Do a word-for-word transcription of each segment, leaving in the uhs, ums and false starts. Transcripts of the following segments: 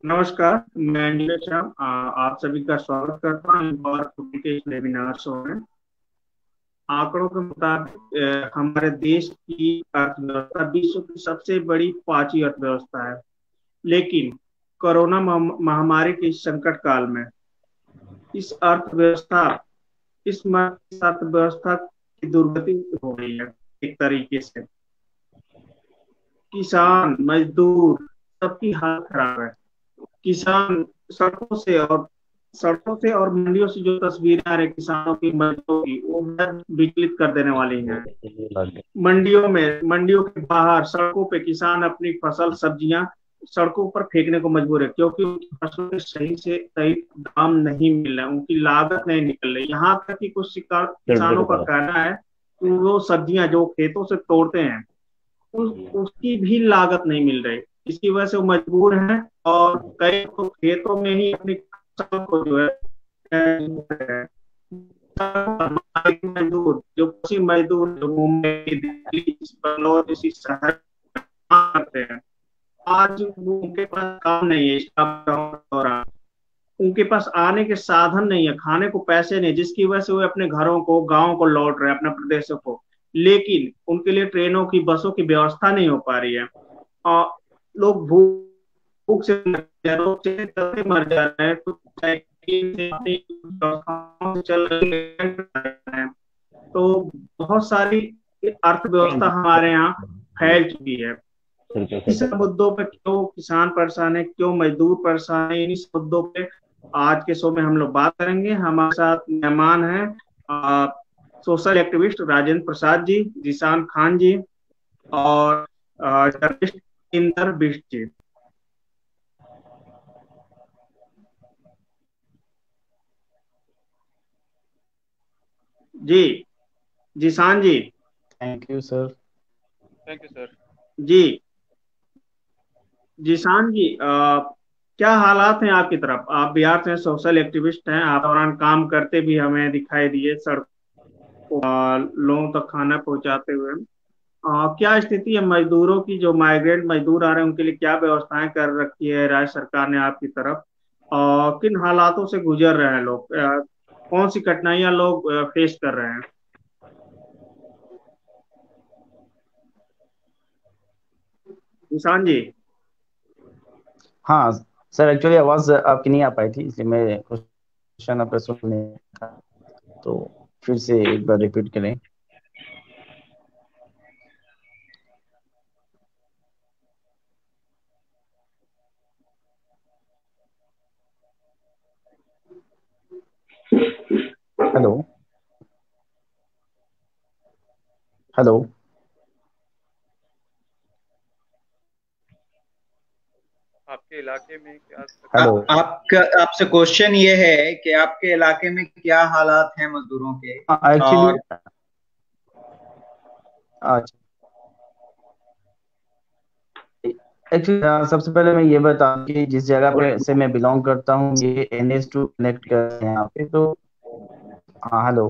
नमस्कार। मैं नीरज श्याम, आ, आप सभी का स्वागत करता हूँ एक और के इस वेबिनार शो में। आंकड़ों के मुताबिक अ, हमारे देश की अर्थव्यवस्था विश्व की सबसे बड़ी पांचवी अर्थव्यवस्था है। लेकिन कोरोना महा- महामारी के इस संकट काल में इस अर्थव्यवस्था इस म- इस अर्थव्यवस्था की दुर्गति हो गई है एक तरीके से। किसान, मजदूर, सबकी हालत खराब है। किसान सड़कों से और सड़कों से और मंडियों से जो तस्वीरें आ रही किसानों की, मजदूरों की, वो बेहद विचलित कर देने वाली हैं। मंडियों में मंडियों के बाहर सड़कों पे किसान अपनी फसल, सब्जियां सड़कों पर फेंकने को मजबूर है, क्योंकि उनकी फसलों के सही से सही दाम नहीं मिल रहे, उनकी लागत नहीं निकल रही। यहाँ तक कि कुछ शिकार किसानों का कहना है कि वो सब्जियां जो खेतों से तोड़ते हैं, उस, उसकी भी लागत नहीं मिल रही। इसकी वजह से वो मजबूर हैं और कई तो खेतों में ही अपनी फसल को जो है अ, मजदूर जो कृषि मजदूर जो मुंबई, दिल्ली, बंगलौर जैसी शहर काम करते हैं, आज वो उनके पास काम नहीं है। इस दौरान उनके पास आने के साधन नहीं है, खाने को पैसे नहीं, जिसकी वजह से वो अपने घरों को, गांव को लौट रहे हैं, अपने प्रदेशों को। लेकिन उनके लिए ट्रेनों की, बसों की व्यवस्था नहीं हो पा रही है। और लोग भूख भूख से मर जा रहे हैं, रोग से तड़पते मर जा रहे हैं। कुछ साइकिल से अपनी व्यवस्थाओं से चल रहे हैं। तो बहुत सारी अर्थव्यवस्था हमारे यहाँ फैल चुकी है। इस मुद्दों पे क्यों किसान परेशान है, क्यों मजदूर परेशान है, इन्हीं मुद्दों पे आज के शो में हम लोग बात करेंगे। हमारे साथ मेहमान हैं आ, सोशल एक्टिविस्ट राजेंद्र प्रसाद जी, जिशान खान जी और आ, जर्नलिस्ट इंदर बिष्ट जी। जी, Zishan ji. Thank you sir. Thank you sir. जी, जिशान जी, आ, क्या हालात हैं आपकी तरफ? आप बिहार से सोशल एक्टिविस्ट हैं, आप दौरान काम करते भी हमें दिखाई दिए, सड़क लोगों तक खाना पहुंचाते हुए। आ, क्या स्थिति है मजदूरों की? जो माइग्रेंट मजदूर आ रहे हैं उनके लिए क्या व्यवस्थाएं कर रखी है राज्य सरकार ने आपकी तरफ? और किन हालातों से गुजर रहे हैं लोग? आ, कौन सी कठिनाइयां लोग फेस कर रहे हैं? निशान जी। हाँ सर, एक्चुअली आवाज आपकी नहीं आ पाई थी, इसलिए मैं क्वेश्चन आपका सुन नहीं था। तो फिर से एक बार रिपीट करें। हेलो। हेलो। आपके इलाके में क्या हेलो। तकलीफ आ, है? आपका आपसे क्वेश्चन ये है कि आपके इलाके में क्या हालात हैं मजदूरों के। एक्चुअली और अच्छा, एक्चुअली सबसे पहले मैं ये बता दूं कि जिस जगह पे से मैं बिलोंग करता हूँ, ये एन एच टू कनेक्ट करते हैं यहाँ पे। तो हाँ, हेलो।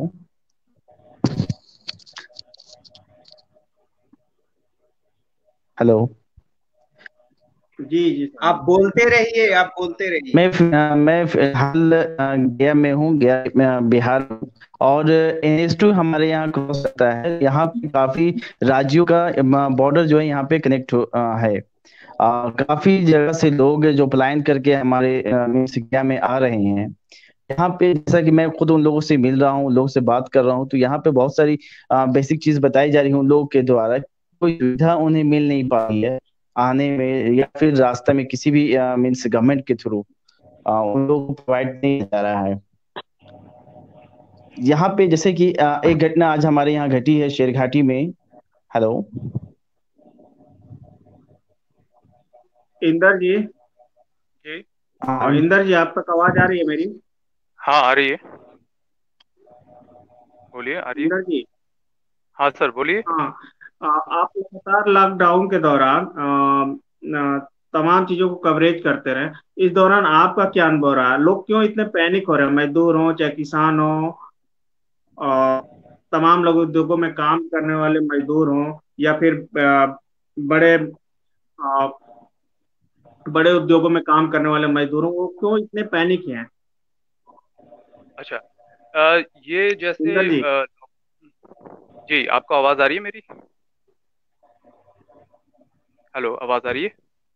हेलो। जी जी सर। आप बोलते रहिए, आप बोलते रहिए। मैं फि- मैं फिलहाल अ, गया में हूँ, गया में बिहार में। और एन एच टू हमारे यहाँ क्रॉस करता है। यहाँ पे काफी राज्यों का बॉर्डर जो है यहाँ पे कनेक्ट है। अ, काफी जगह से लोग जो पलायन करके हमारे अ, मीन्स इंडिया में आ रहे हैं। यहाँ पे जैसा कि मैं खुद उन लोगों से मिल रहा हूँ, लोगों से बात कर रहा हूँ, तो यहाँ पे बहुत सारी बेसिक चीज बताई जा रही हूँ लोगों के द्वारा। कोई सुविधा उन्हें मिल नहीं पा रही है आने में, या फिर रास्ते में किसी भी मीन्स गवर्नमेंट के थ्रू उन लोगों को प्रोवाइड नहीं किया जा रहा है। यहाँ पे जैसे कि अ, एक घटना आज हमारे यहाँ घटी है शेरघाटी में। हेलो। इंदर जी। जी। और इंदर जी, आप तक आवाज आ रही है मेरी? हाँ, आ रही है। बोलिए, आ रही है। इंदर जी। हाँ सर, बोलिए। हाँ। आ, आप लगातार लॉकडाउन के दौरान आ, आ, तमाम चीजों को कवरेज करते रहे। इस दौरान आपका क्या अनुभव रहा? लोग क्यों इतने पैनिक हो रहे हैं? मजदूर हो चाहे किसान हो, और तमाम लोग उद्योगों में काम करने वाले मजदूर हों, या फिर आ, बड़े बड़े उद्योगों में काम करने वाले मजदूरों को क्यों इतने पैनिक हैं? अच्छा। अ, ये जैसे कुंदन जी। अ, जी, आपको आवाज आ रही है मेरी? हेलो, आवाज आ रही है?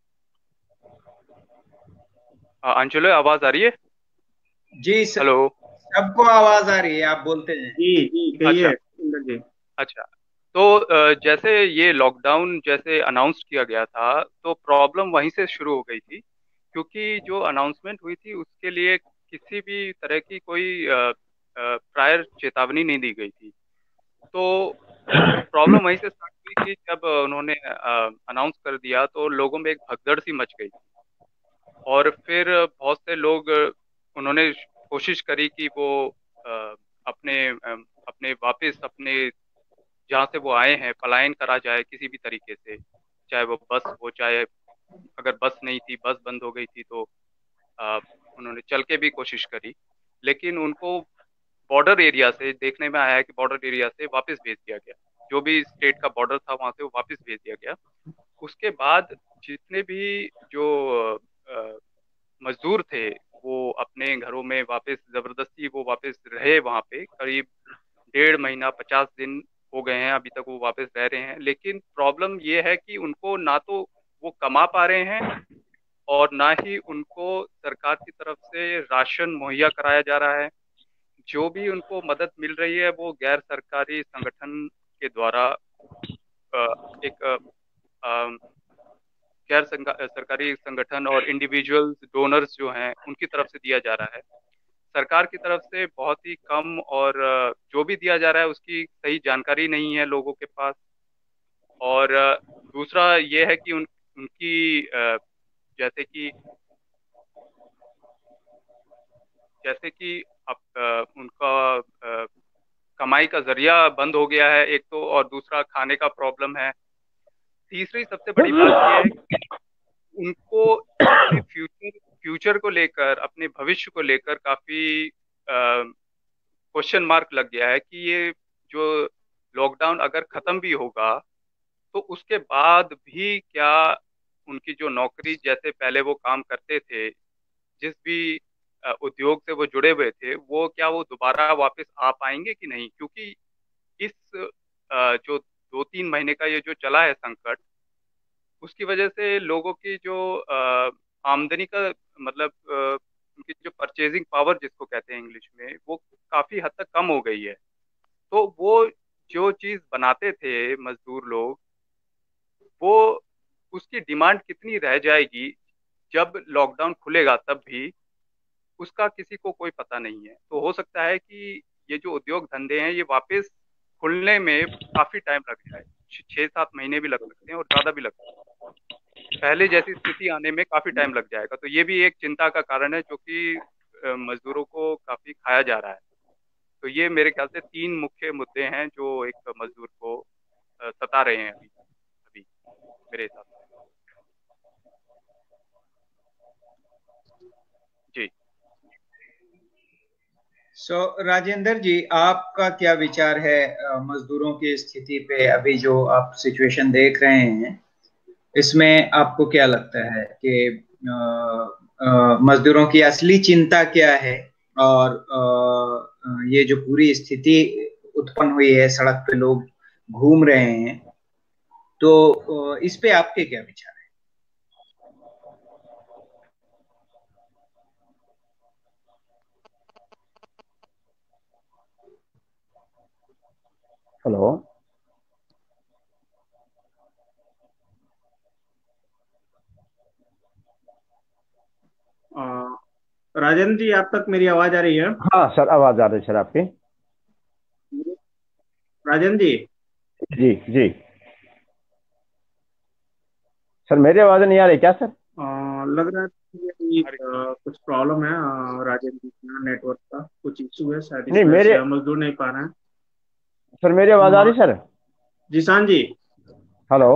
अ, अंशुल, आवाज आ रही है? जी स- हेलो। सबको आवाज आ रही है, आप बोलते हैं। जी जी अच्छा। कहिए कुंदन जी। अच्छा। तो अ, जैसे ये लॉकडाउन जैसे अनाउंस किया गया था, तो प्रॉब्लम वहीं से शुरू हो गई थी, क्योंकि जो अनाउंसमेंट हुई थी उसके लिए किसी भी तरह की कोई प्रायर चेतावनी नहीं दी गई थी। तो प्रॉब्लम वहीं से स्टार्ट हुई कि जब उन्होंने अनाउंस कर दिया तो लोगों में एक भगदड़ सी मच गई। और फिर बहुत से लोग, उन्होंने कोशिश करी कि वो अ, अपने अ, अपने वापस अपने जहाँ से वो आए हैं पलायन करा जाए किसी भी तरीके से, चाहे वो बस हो, चाहे अगर बस नहीं थी, बस बंद हो गई थी, तो अ, उन्होंने चल के भी कोशिश करी। लेकिन उनको बॉर्डर एरिया से देखने में आया है कि बॉर्डर एरिया से वापस भेज दिया गया। जो भी स्टेट का बॉर्डर था वहां से वो वापस भेज दिया गया। उसके बाद जितने भी जो अ, मजदूर थे, वो अपने घरों में वापस जबरदस्ती वो वापस रहे वहां पे करीब डेढ़ महीना पचास दिन हो गए हैं, अभी तक वो वापस रह रहे हैं। लेकिन प्रॉब्लम ये है कि उनको ना तो वो कमा पा रहे हैं, और ना ही उनको सरकार की तरफ से राशन मुहैया कराया जा रहा है। जो भी उनको मदद मिल रही है वो गैर सरकारी संगठन के द्वारा अ, एक अ, अ, गैर संगा- सरकारी संगठन और इंडिविजुअल्स डोनर्स जो हैं उनकी तरफ से दिया जा रहा है। सरकार की तरफ से बहुत ही कम, और अ, जो भी दिया जा रहा है उसकी सही जानकारी नहीं है लोगों के पास। और अ, दूसरा ये है कि उन उनकी अ, जैसे कि जैसे कि अब अ, उनका अ, कमाई का जरिया बंद हो गया है एक तो, और दूसरा खाने का प्रॉब्लम है। तीसरी सबसे बड़ी बात यह है कि उनको अपने फ्यूचर फ्यूचर को लेकर, अपने भविष्य को लेकर काफी क्वेश्चन मार्क लग गया है कि ये जो लॉकडाउन अगर खत्म भी होगा तो उसके बाद भी क्या उनकी जो नौकरी, जैसे पहले वो काम करते थे, जिस भी अ, उद्योग से वो जुड़े हुए थे, वो क्या वो दोबारा वापस आ पाएंगे कि नहीं? क्योंकि इस अ, जो दो तीन महीने का ये जो चला है संकट, उसकी वजह से लोगों की जो अ, आमदनी का मतलब अ, उनकी जो परचेजिंग पावर जिसको कहते हैं इंग्लिश में, वो काफी हद तक कम हो गई है। तो वो जो चीज बनाते थे मजदूर लोग, वो उसकी डिमांड कितनी रह जाएगी जब लॉकडाउन खुलेगा तब भी, उसका किसी को कोई पता नहीं है। तो हो सकता है कि ये जो उद्योग धंधे हैं ये वापस खुलने में काफी टाइम लग जाए, छ- छह सात महीने भी लग सकते हैं और ज्यादा भी लग सकते हैं। पहले जैसी स्थिति आने में काफी टाइम लग जाएगा। तो ये भी एक चिंता का कारण है जो कि अ, मजदूरों को काफी खाया जा रहा है। तो ये मेरे ख्याल से तीन मुख्य मुद्दे हैं जो एक मजदूर को अ, सता रहे हैं अभी अभी मेरे हिसाब से। जी। सो राजेंद्र जी, आपका क्या विचार है अ, मजदूरों की स्थिति पे? अभी जो आप सिचुएशन देख रहे हैं, इसमें आपको क्या लगता है कि अ, अ, मजदूरों की असली चिंता क्या है? और अ, अ, ये जो पूरी स्थिति उत्पन्न हुई है, सड़क पे लोग घूम रहे हैं, तो अ, इस पे आपके क्या विचार है? हेलो। अ, राजेंद्र जी, आप तक मेरी आवाज आ रही है? हाँ सर, आवाज आ रही है सर आपकी। राजेंद्र जी। जी जी। सर मेरी आवाज नहीं आ रही क्या सर? अ, लग रहा है कि ये अरे, अ, कुछ प्रॉब्लम है अ, राजेंद्र जी का नेटवर्क का कुछ इशू है, शायद इस नहीं वजह से मेरे हम मजदूर नहीं पा रहे हैं। सर मेरी आवाज आ अ, रही सर? जिसान जी। हेलो।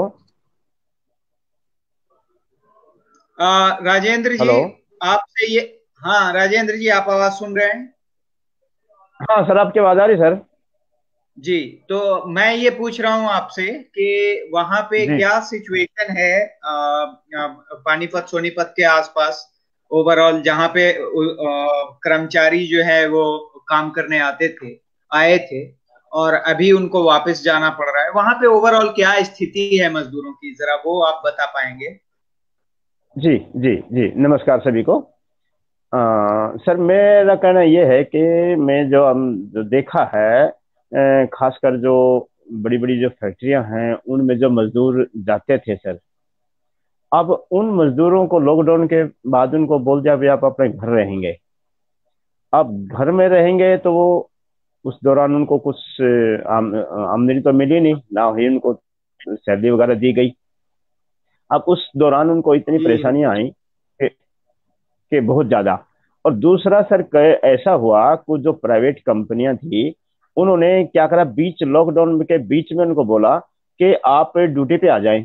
अ, राजेंद्र जी, हेलो। आपसे ये, हाँ राजेंद्र जी, आप आवाज सुन रहे हैं? हाँ सर, आपकी आवाज आ रही सर? जी, तो मैं ये पूछ रहा हूँ आपसे कि वहां पे जी क्या सिचुएशन है अ, अ, पानीपत सोनीपत के आसपास ओवरऑल, जहाँ पे अ, कर्मचारी जो है वो काम करने आते थे, आए थे, और अभी उनको वापस जाना पड़ रहा है। वहां पे ओवरऑल क्या स्थिति है मजदूरों की, जरा वो आप बता पाएंगे? जी जी जी, नमस्कार सभी को। अ, सर मेरा कहना यह है कि मैं जो हम जो देखा है, अ, खासकर जो बड़ी बड़ी जो फैक्ट्रियां हैं उनमें जो मजदूर जाते थे सर, अब उन मजदूरों को लॉकडाउन के बाद उनको बोल दिया भी आप अपने घर रहेंगे। अब घर में रहेंगे तो वो उस दौरान उनको कुछ अ, आम, आमदनी तो मिली नहीं, ना ही उनको सैलरी वगैरह दी गई। अब उस दौरान उनको इतनी जी परेशानियां आई कि, कि बहुत ज्यादा। और दूसरा सर क- ऐसा हुआ, कुछ जो प्राइवेट कंपनियां थी उन्होंने क्या करा, बीच लॉकडाउन के बीच में उनको बोला कि आप ड्यूटी पे आ जाएं,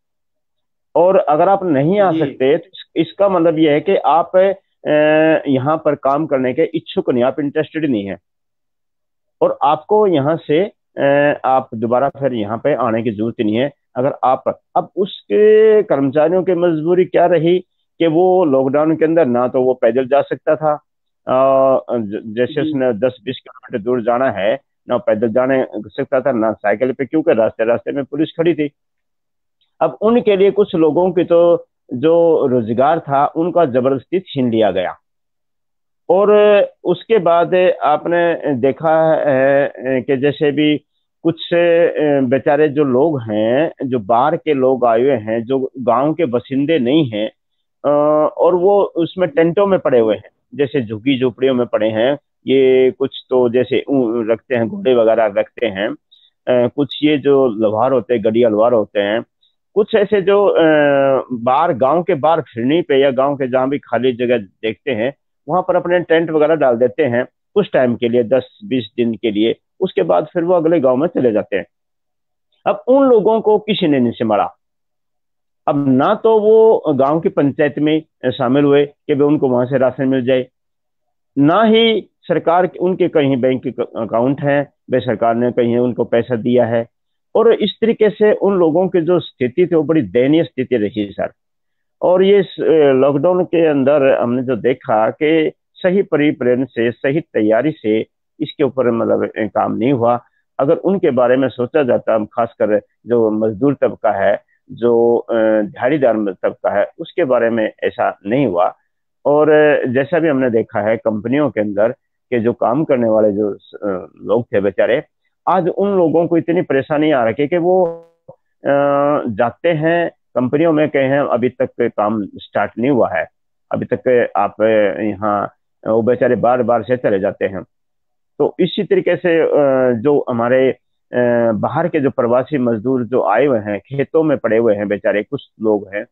और अगर आप नहीं आ जी सकते तो इस- इसका मतलब यह है कि आप अ, यहाँ पर काम करने के इच्छुक नहीं, आप इंटरेस्टेड नहीं है, और आपको यहाँ से अ, आप दोबारा फिर यहाँ पे आने की जरूरत नहीं है। अगर आप, अब उसके कर्मचारियों की मजबूरी क्या रही कि वो लॉकडाउन के अंदर ना तो वो पैदल जा सकता था, अ, ज- जैसे जी उसने दस बीस किलोमीटर दूर जाना है, ना पैदल जाने सकता था ना साइकिल पे, क्योंकि रास्ते रास्ते में पुलिस खड़ी थी। अब उनके लिए कुछ लोगों की तो जो रोजगार था उनका जबरदस्ती छीन लिया गया। और उसके बाद आपने देखा है कि जैसे भी कुछ बेचारे जो लोग हैं, जो बाहर के लोग आए हुए हैं, जो गांव के बसिंदे नहीं हैं, अ, और वो उसमें टेंटों में पड़े हुए हैं, जैसे झुग्गी झोपड़ियों में पड़े हैं। ये कुछ तो जैसे ऊं रखते हैं, घोड़े वगैरह रखते हैं, अ, कुछ ये जो लोहार होते हैं, गड़ी अलवार होते हैं, कुछ ऐसे जो अ, बाहर गांव के बाहर फिरनी पे या गांव के जहां भी खाली जगह देखते हैं वहां पर अपने टेंट वगैरह डाल देते हैं कुछ टाइम के लिए, दस बीस दिन के लिए। उसके बाद फिर वो अगले गांव में चले जाते हैं। अब उन लोगों को किसी ने नहीं संभाला। अब ना तो वो गांव की पंचायत में शामिल हुए कि भाई उनको वहां से राशन मिल जाए, ना ही सरकार के- उनके कहीं बैंक अकाउंट है, वे सरकार ने कहीं उनको पैसा दिया है। और इस तरीके से उन लोगों की जो स्थिति थी वो बड़ी दयनीय स्थिति रही सर। और ये लॉकडाउन के अंदर हमने जो देखा कि सही परिप्रेरण से, सही तैयारी से इसके ऊपर मतलब अ, काम नहीं हुआ। अगर उनके बारे में सोचा जाता, खासकर जो मजदूर तबका है, जो अ, दिहाड़ीदार तबका है, उसके बारे में ऐसा नहीं हुआ। और अ, जैसा भी हमने देखा है कंपनियों के अंदर के जो काम करने वाले जो अ, लोग थे बेचारे, आज उन लोगों को इतनी परेशानी आ रखी है कि वो अ, जाते हैं कंपनियों में, कहे हैं अभी तक काम स्टार्ट नहीं हुआ है, अभी तक आप यहाँ, वो बेचारे बार बार से चले जाते हैं। तो इसी तरीके से अ, जो हमारे अ, बाहर के जो प्रवासी मजदूर जो आए हुए हैं, खेतों में पड़े हुए हैं बेचारे, कुछ लोग हैं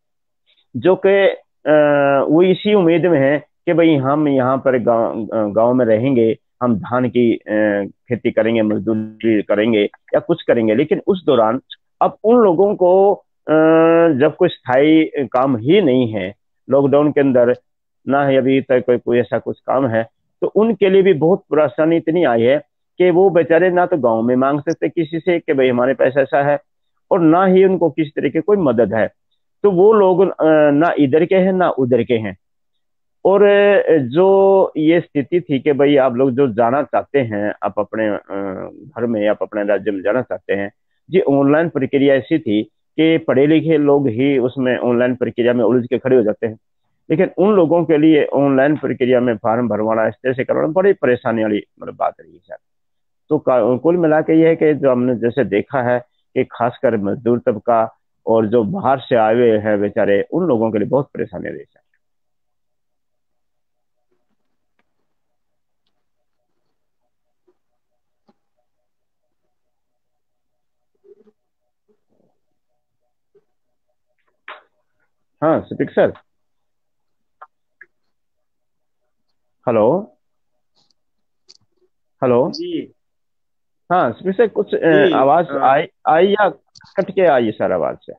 जो कि अ, वो इसी उम्मीद में है कि भाई हम यहाँ पर गांव गांव में रहेंगे, हम धान की अ, खेती करेंगे, मजदूरी करेंगे या कुछ करेंगे। लेकिन उस दौरान अब उन लोगों को अ, जब कोई स्थायी काम ही नहीं है लॉकडाउन के अंदर, ना ही अभी तक कोई कोई ऐसा कुछ काम है, तो उनके लिए भी बहुत परेशानी इतनी आई है कि वो बेचारे ना तो गांव में मांग सकते किसी से कि भाई हमारे पास ऐसा है, और ना ही उनको किसी तरह की कोई मदद है। तो वो लोग अ, ना इधर के हैं ना उधर के हैं। और अ, जो ये स्थिति थी कि भाई आप लोग जो जाना चाहते हैं, आप अपने अ, घर में, आप अपने राज्य में जाना चाहते हैं, जी ऑनलाइन प्रक्रिया ऐसी थी कि पढ़े लिखे लोग ही उसमें ऑनलाइन प्रक्रिया में उलझ के खड़े हो जाते हैं। लेकिन उन लोगों के लिए ऑनलाइन प्रक्रिया में फॉर्म भरवाना, इस तरह से करवाना बड़ी परेशानी वाली मतलब बात रही है सर। तो का- कुल मिला के ये है कि जो हमने जैसे देखा है कि खासकर मजदूर तबका और जो बाहर से आए हुए हैं बेचारे, उन लोगों के लिए बहुत परेशानी रही सर। हाँ स्पीक सर। हेलो। हेलो। जी हाँ स्पीक सर, कुछ जी अ, आवाज अ, आई आई या कट के आई सर आवाज से?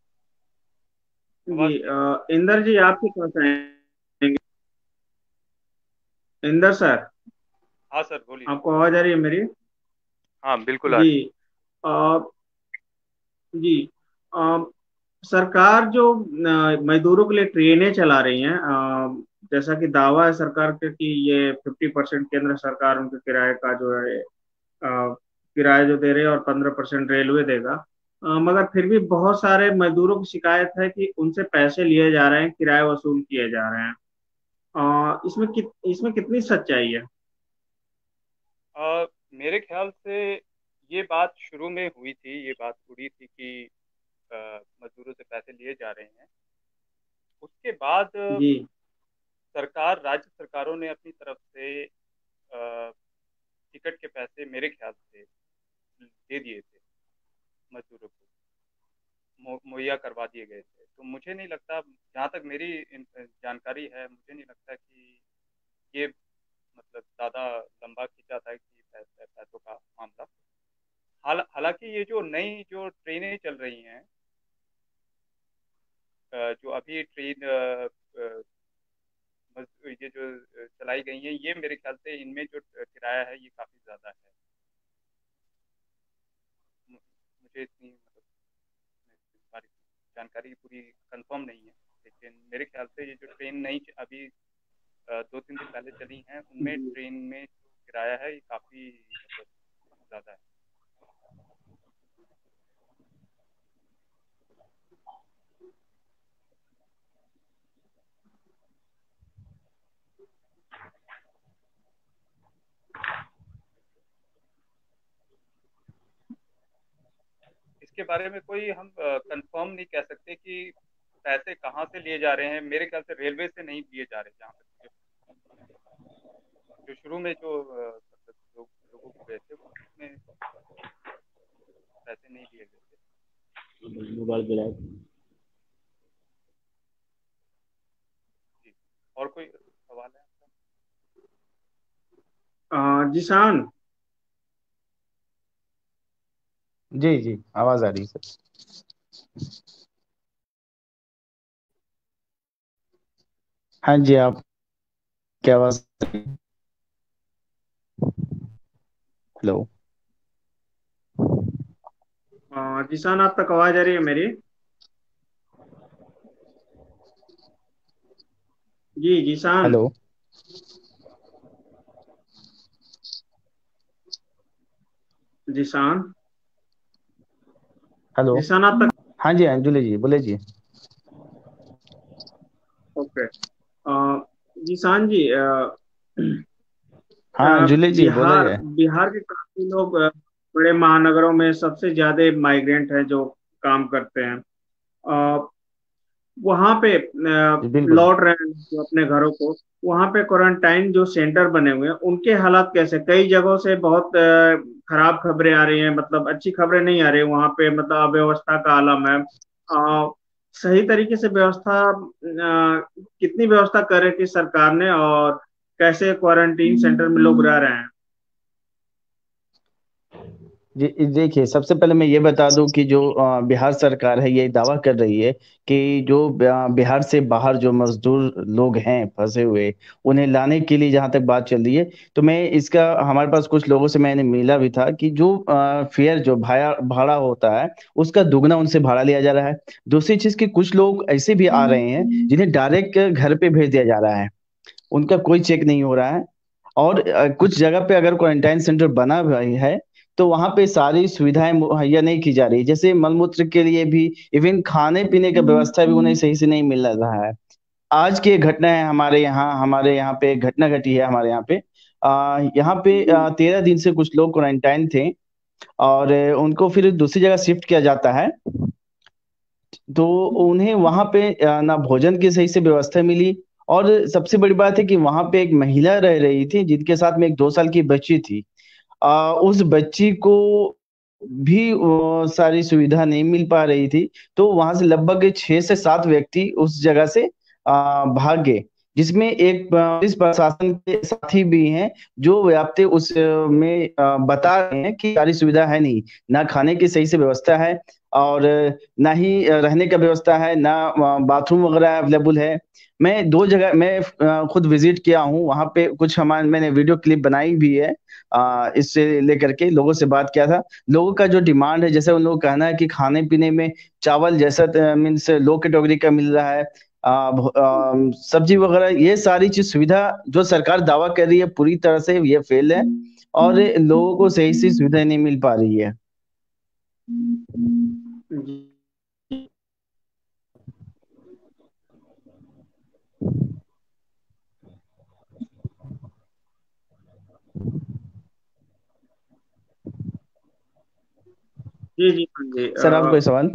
जी आवाज नहीं आ अ, इंदर जी आपके पास आएंगे। इंदर सर, रही। हाँ सर बोलिए। आपको आवाज आ रही है मेरी? हाँ बिल्कुल आ रही जी आ, जी आ, सरकार जो आ, मजदूरों के लिए ट्रेनें चला रही हैं, आ, जैसा कि दावा है सरकार का कि ये फिफ्टी परसेंट केंद्र सरकार उनके किराए का जो है आ, किराया जो दे रहे हैं और पंद्रह परसेंट रेलवे देगा। आ, मगर फिर भी बहुत सारे मजदूरों की शिकायत है कि उनसे पैसे लिए जा रहे हैं, किराए वसूल किए जा रहे हैं। आ, इसमें कित इसमें कितनी सच्चाई है? अ, मेरे ख्याल से ये बात शुरू में हुई थी, ये बात उड़ी थी कि अ, मजदूरों से पैसे लिए जा रहे हैं। उसके बाद अ, जी सरकार राज्य सरकारों ने अपनी तरफ से अ, टिकट के पैसे मेरे ख्याल से दे दिए थे मजदूरों को, मु- मुहैया करवा दिए गए थे। तो मुझे नहीं लगता, जहाँ तक मेरी इन- जानकारी है, मुझे नहीं लगता कि ये मतलब ज़्यादा लंबा खींचा था कि पैसे पैसों का मामला। हाल हालांकि ये जो नई जो ट्रेनें चल रही हैं, अ, जो अभी ट्रेन अ, अ, मज- ये जो अ, चलाई गई हैं, ये मेरे ख्याल से इनमें जो किराया है ये काफ़ी ज़्यादा है। मु- मुझे इतनी मतलब इस बारे की जानकारी पूरी कंफर्म नहीं है, लेकिन मेरे ख्याल से ये जो ट्रेन नई च- अभी अ, दो तीन दिन पहले चली हैं, उनमें ट्रेन में जो किराया है ये काफ़ी मतलब ज़्यादा है। इसके बारे में कोई हम कंफर्म नहीं कह सकते कि पैसे कहाँ से लिए जा रहे हैं। मेरे ख्याल से रेलवे से नहीं लिए जा रहे, जहाँ तक मुझे, जो शुरू में जो अ, मतलब लोग लोगों को गए थे उसमें पैसे नहीं लिए गए थे। मोबाइल पे जी, और कोई सवाल है आपका? आ, जिसान। जी जी, आवाज आ रही है सर। हाँ जी, आप क्या आवाज? हेलो। आ, जिसान, आप तक आवाज आ रही है मेरी? जी जिसान। हेलो। जिसान। हेलो। जिसान, आप तक। हाँ जी, अंजुली जी बोले जी। ओके। आ, जिसान जी, आ, हाँ आ, अंजुली जी बोले। बिहार बिहार के काफी लोग आ, बड़े महानगरों में सबसे ज्यादा माइग्रेंट हैं जो काम करते हैं। आ, वहां पे आ, जी बिल्कुल। लौट रहे हैं जो अपने घरों को। वहां पे क्वारंटाइन जो सेंटर बने हुए हैं उनके हालात कैसे? कई जगहों से बहुत आ, खराब खबरें आ रही हैं, मतलब अच्छी खबरें नहीं आ रही वहां पे, मतलब अव्यवस्था का आलम है। आ, सही तरीके से व्यवस्था आ, कितनी व्यवस्था कर रही थी सरकार ने, और कैसे क्वारंटीन सेंटर में लोग रह रहे हैं? जी देखिए, सबसे पहले मैं ये बता दूं कि जो अ, बिहार सरकार है ये दावा कर रही है कि जो अ, बिहार से बाहर जो मजदूर लोग हैं फंसे हुए, उन्हें लाने के लिए जहां तक बात चल रही है, तो मैं इसका, हमारे पास कुछ लोगों से मैंने मिला भी था कि जो फेयर जो भाड़ा भाड़ा होता है उसका दुगना उनसे भाड़ा लिया जा रहा है। दूसरी चीज कि कुछ लोग ऐसे भी आ रहे हैं जिन्हें डायरेक्ट घर पे भेज दिया जा रहा है, उनका कोई चेक नहीं हो रहा है। और अ, कुछ जगह पे अगर क्वारंटाइन सेंटर बना हुआ है तो वहां पे सारी सुविधाएं मुहैया नहीं की जा रही, जैसे मलमूत्र के लिए भी, इवन खाने पीने का व्यवस्था भी उन्हें सही से नहीं मिल रहा है। आज की एक घटना है हमारे यहाँ, हमारे यहाँ पे एक घटना घटी है हमारे यहाँ पे। आ, यहाँ पे तेरह दिन से कुछ लोग क्वारंटाइन थे और अ, उनको फिर दूसरी जगह शिफ्ट किया जाता है। तो उन्हें वहां पे अ, ना भोजन की सही से व्यवस्था मिली, और सबसे बड़ी बात है कि वहां पे एक महिला रह रही थी जिनके साथ में एक दो साल की बच्ची थी। आ, उस बच्ची को भी वो सारी सुविधा नहीं मिल पा रही थी। तो वहां से लगभग छह से सात व्यक्ति उस जगह से आ, भाग गए, जिसमें एक पुलिस प्रशासन के साथी भी हैं जो व्याप्ति उस में बता रहे हैं कि सारी सुविधा है नहीं, ना खाने की सही से व्यवस्था है और ना ही रहने का व्यवस्था है, ना बाथरूम वगैरह अवेलेबल है। मैं दो जगह मैं खुद विजिट किया हूँ, वहाँ पे कुछ हमारे मैंने वीडियो क्लिप बनाई भी है अ, इससे लेकर के लोगों से बात किया था। लोगों का जो डिमांड है, जैसे उन लोगों का कहना है कि खाने-पीने में चावल जैसा मीन्स लो कैटेगरी का मिल रहा है, अ, अ, सब्जी वगैरह ये सारी चीज़ सुविधा जो सरकार दावा कर रही है पूरी तरह से ये फेल है और लोगों को सही से सुविधा नहीं मिल पा रही है। जी, जी, हाँ जी। सर आपका कोई अ, सवाल?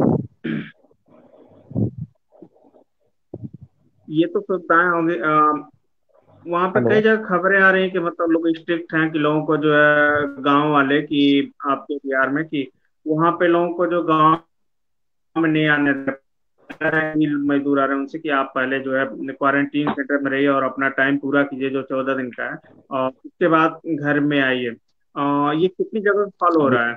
ये तो सुविधाएं होंगी। अ, वहाँ पे हेलो। कई जगह खबरें आ रही हैं कि मतलब लोग स्ट्रिक्ट हैं कि लोगों को जो है गांव वाले की आपके बिहार में कि वहाँ पे लोगों को जो गांव में नहीं आने देते हैं, मिल मजदूर आ रहे हैं उनसे कि आप पहले जो है क्वारंटीन सेंटर में रहिए और अपना टाइम पूरा कीजिए जो चौदह दिन का है और उसके बाद घर में आइए। अ, ये कितनी जगह फॉलो हो रहा है?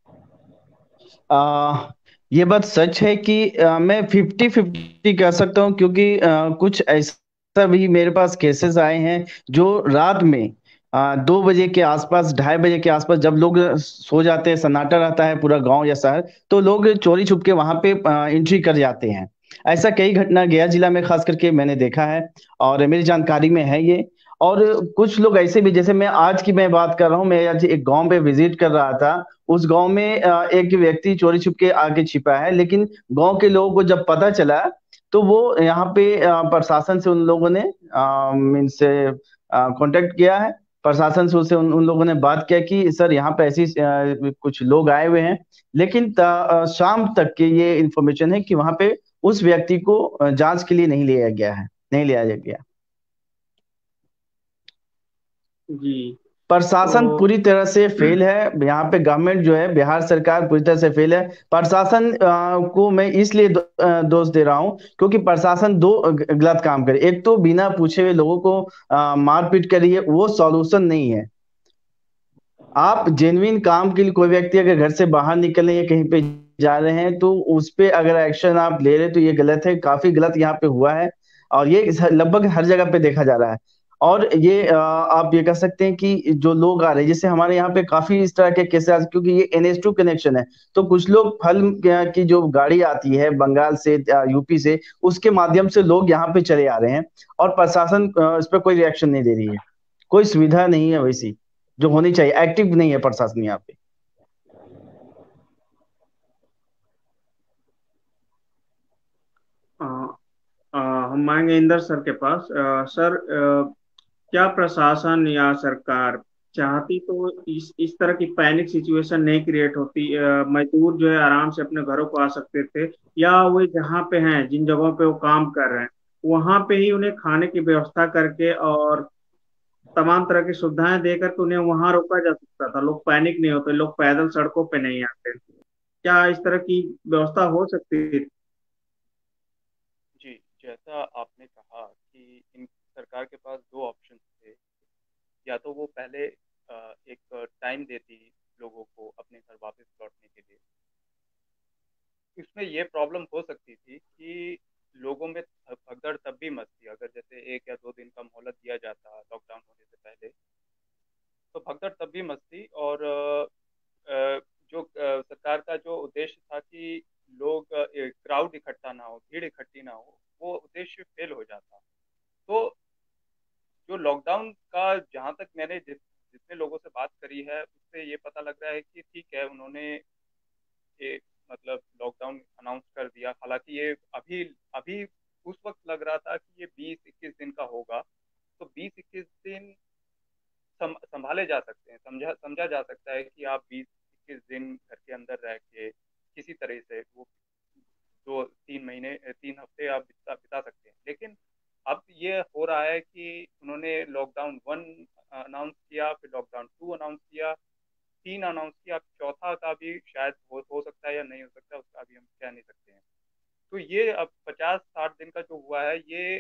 आ, ये बात सच है कि आ, मैं फिफ्टी फिफ्टी कह सकता हूँ क्योंकि आ, कुछ ऐसा भी मेरे पास केसेस आए हैं जो रात में आ, दो बजे के आसपास ढाई बजे के आसपास जब लोग सो जाते हैं, सन्नाटा रहता है पूरा गांव या शहर, तो लोग चोरी छुप के वहां पे एंट्री कर जाते हैं। ऐसा कई घटना गया जिला में खास करके मैंने देखा है और मेरी जानकारी में है ये। और कुछ लोग ऐसे भी, जैसे मैं आज की मैं बात कर रहा हूँ, मैं आज एक गांव पे विजिट कर रहा था। उस गांव में अ, एक व्यक्ति चोरी छुप के आके छिपा है, लेकिन गांव के लोगों को जब पता चला तो वो यहाँ पे अ, प्रशासन से उन लोगों ने मीन्स कांटेक्ट किया है। प्रशासन से उनसे उन, उन लोगों ने बात किया कि सर यहाँ पे ऐसी अ, कुछ लोग आए हुए हैं, लेकिन त, अ, शाम तक के ये इन्फॉर्मेशन है कि वहां पे उस व्यक्ति को अ, जांच के लिए नहीं लिया गया है, नहीं लिया गया। जी। तो प्रशासन पूरी तरह से फेल है यहाँ पे। गवर्नमेंट जो है, बिहार सरकार पूरी तरह से फेल है। प्रशासन अ, को मैं इसलिए दो, अ, दोष दे रहा हूँ क्योंकि प्रशासन दो ग- गलत काम करे। एक तो बिना पूछे हुए लोगों को अ, मारपीट करी है, वो सॉल्यूशन नहीं है। आप जेन्युइन काम के लिए कोई व्यक्ति अगर घर से बाहर निकल रहे हैं, कहीं पे जा रहे हैं, तो उस पे अगर एक्शन आप ले रहे हैं तो ये गलत है, काफी गलत यहाँ पे हुआ है और ये इस- लगभग हर जगह पे देखा जा रहा है। और ये अ, आप ये कह सकते हैं कि जो लोग आ रहे हैं, जैसे हमारे यहाँ पे काफी इस तरह के केसेस आ- क्योंकि ये एन एच टू कनेक्शन है, तो कुछ लोग फल अ, की जो गाड़ी आती है बंगाल से, अ, यू पी से, उसके माध्यम से लोग यहाँ पे चले आ रहे हैं और प्रशासन अ, इस पर कोई रिएक्शन नहीं दे रही है। कोई सुविधा नहीं है वैसी जो होनी चाहिए, एक्टिव नहीं है प्रशासन यहाँ पे। अ, अ, हम आएंगे इंदर सर के पास। अ, सर, अ, क्या प्रशासन या सरकार चाहती तो इस इस तरह की पैनिक सिचुएशन नहीं क्रिएट होती? अ, मजदूर जो है आराम से अपने घरों को आ सकते थे, या वे जहाँ पे हैं, जिन जगहों पे वो काम कर रहे हैं, वहां पे ही उन्हें खाने की व्यवस्था करके और तमाम तरह की सुविधाएं देकर के उन्हें वहां रोका जा सकता था। लोग पैनिक नहीं होते, लोग पैदल सड़कों पे नहीं आते। क्या इस तरह की व्यवस्था हो सकती थी? जी, जैसा आपने कहा कि इन सरकार के पास दो ऑप्शन थे। या तो वो पहले अ, एक टाइम देती लोगों को अपने घर वापस लौटने के लिए। इसमें ये प्रॉब्लम हो सकती थी कि लोगों में भगदड़ तब भी मच थी, अगर जैसे एक या दो दिन का मोहलत दिया जाता लॉकडाउन होने से पहले, तो भगदड़ तब भी मच थी। और अ, अ, जो अ, सरकार का जो उद्देश्य था कि लोग क्राउड इकट्ठा ना हो, भीड़ इकट्ठी ना हो, वो उद्देश्य फेल हो जाता। तो जो लॉकडाउन का, जहाँ तक मैंने जिस जितने लोगों से बात करी है उससे ये पता लग रहा है कि ठीक है, उन्होंने ये मतलब लॉकडाउन अनाउंस कर दिया। हालांकि ये अभी अभी उस वक्त लग रहा था कि ये बीस इक्कीस दिन का होगा, तो बीस इक्कीस दिन सम, संभाले जा सकते हैं, समझा समझा जा सकता है कि आप बीस इक्कीस दिन घर के अंदर रह के किसी तरह से वो दो तीन महीने तीन हफ्ते आप बिता, बिता सकते हैं। लेकिन अब ये हो रहा है कि उन्होंने लॉकडाउन वन अनाउंस किया, फिर लॉकडाउन टू अनाउंस किया, तीन अनाउंस किया, अब चौथा का भी शायद हो, हो सकता है या नहीं हो सकता, उसका भी हम कह नहीं सकते हैं। तो ये अब पचास साठ दिन का जो हुआ है, ये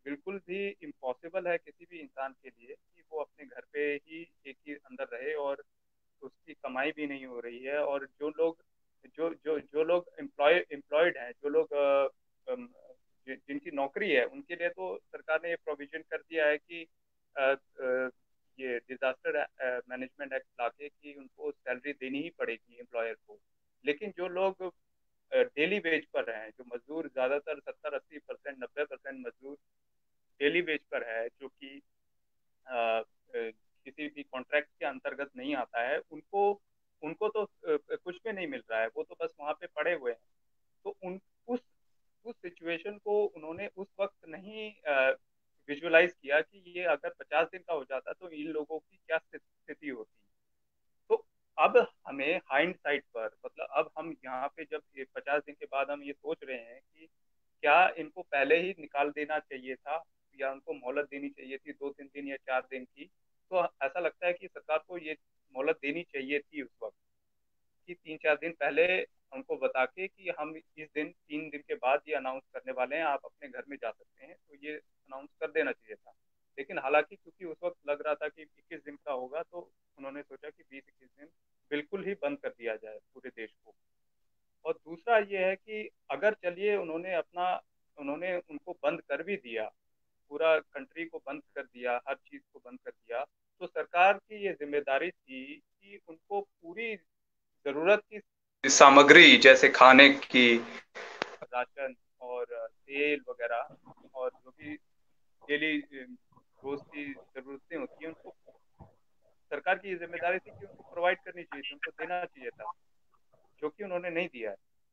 बिल्कुल भी इम्पॉसिबल है किसी भी इंसान के लिए कि वो अपने घर पे ही एक ही अंदर रहे और उसकी कमाई भी नहीं हो रही है। और जो लोग जो जो जो लोग एम्प्लॉय एम्प्लॉयड हैं, जो लोग अ, अम, जि- जिनकी नौकरी है, उनके लिए तो सरकार ने ये प्रोविजन कर दिया है कि अ, अ, ये डिजास्टर मैनेजमेंट एक्ट लाके कि उनको सैलरी देनी ही पड़ेगी एम्प्लॉयर को। लेकिन जो लोग डेली वेज पर हैं, जो मजदूर, ज्यादातर सत्तर अस्सी परसेंट नब्बे परसेंट मजदूर डेली वेज पर है, जो कि अ, अ, किसी भी कॉन्ट्रैक्ट के अंतर्गत नहीं आता है, उनको उनको तो अ, कुछ भी नहीं मिल रहा है, वो तो बस वहां पे पड़े हुए हैं। तो उन उस उस सिचुएशन को उन्होंने उस वक्त नहीं विजुअलाइज किया कि ये अगर पचास दिन का हो जाता तो इन लोगों की क्या स्थिति होती। तो अब हमें हाइंड साइड पर, मतलब अब हम यहाँ पे जब ये पचास दिन के बाद हम ये सोच रहे हैं कि क्या इनको पहले ही निकाल देना चाहिए था या उनको मोहलत देनी चाहिए थी दो तीन दिन या चार दिन की, तो ऐसा लगता है कि सरकार को ये मोहलत देनी चाहिए थी उस वक्त, कि तीन चार दिन पहले उनको बता के कि हम इस दिन तीन दिन के बाद ये अनाउंस करने वाले हैं, आप अपने घर में जा सकते हैं, तो ये अनाउंस कर देना चाहिए था। लेकिन हालांकि क्योंकि उस वक्त लग रहा था कि इक्कीस दिन का होगा, तो उन्होंने सोचा कि बीस इक्कीस दिन बिल्कुल ही बंद कर दिया जाए पूरे देश को। और दूसरा ये है कि अगर चलिए उन्होंने अपना उन्होंने उनको बंद कर भी दिया, पूरा कंट्री को बंद कर दिया, हर चीज को बंद कर दिया, तो सरकार की ये जिम्मेदारी थी कि उनको पूरी जरूरत की सामग्री, जैसे खाने की, राशन और तेल वगैरह, और जो भी डेली रोज की जरूरतें होती हैं, उनको सरकार की ये जिम्मेदारी थी कि उनको प्रोवाइड करनी चाहिए थी, उनको देना चाहिए था, जो कि उन्होंने नहीं दिया है।